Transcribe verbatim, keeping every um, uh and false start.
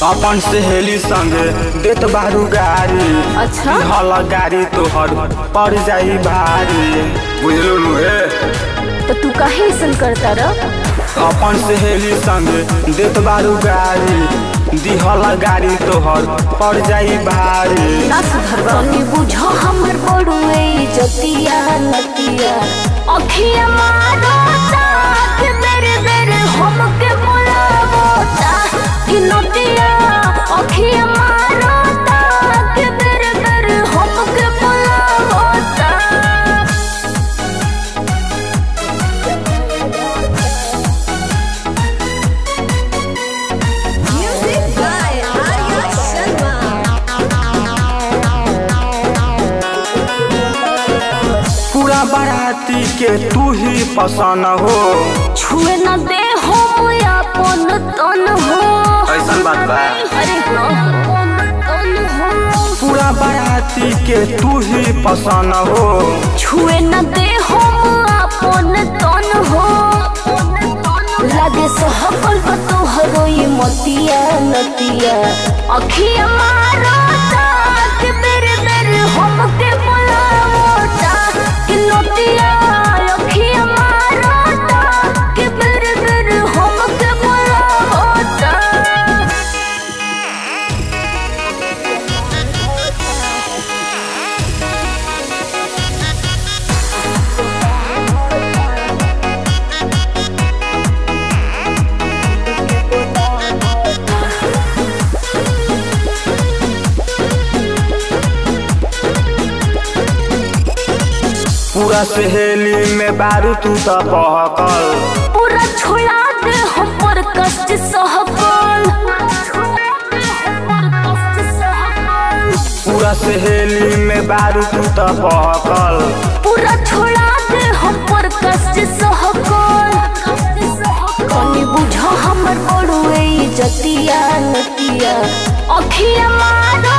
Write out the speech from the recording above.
अपन सहेली संगे देत बारू गाड़ी। अच्छा हल गाड़ी तोहर पड़ जाई भारी। बुझलू नुहे तो तू काहे ऐसन करता रह? अपन सहेली संगे देत बारू गाड़ी। दिहल गाड़ी तोहर पड़ जाई भारी। ना सुधरवा नी बुझो हमर बड़ुए जतिया नतिया अखिया मारो ताक मेरे मेरे हमके बुलावो ता कि नतिया अखिया मारो ताक मेरे मेरे हमके बुलावो ता। Music by Arya Sharma. पूरा बाराती के तू ही पसंद हो। छुए न दे हो अपन तन हो। ऐसन बात बा। अरे हाँ तन हो। पूरा बाराती के तू ही पसंद हो। छुए न दे हो अपन तन हो। लगे सहकल तोहरो ये मतिया नतिया अखिया मारो ताक मेरे मेरे हमके बुलावो ताक कि नतिया अखिया मारो ताक मेरे मेरे हमके बुलावो ताक। पूरा सहेली में बारू तू तो बहकल। पूरा छोड़ा दे हम पर कष्ट सहकल। पूरा सहेली में बारू तू तो बहकल। पूरा छोड़ा दे हम पर कष्ट सहकल। कनी बुझो हमर बड़ुए जतिया नतिया अखिया मारो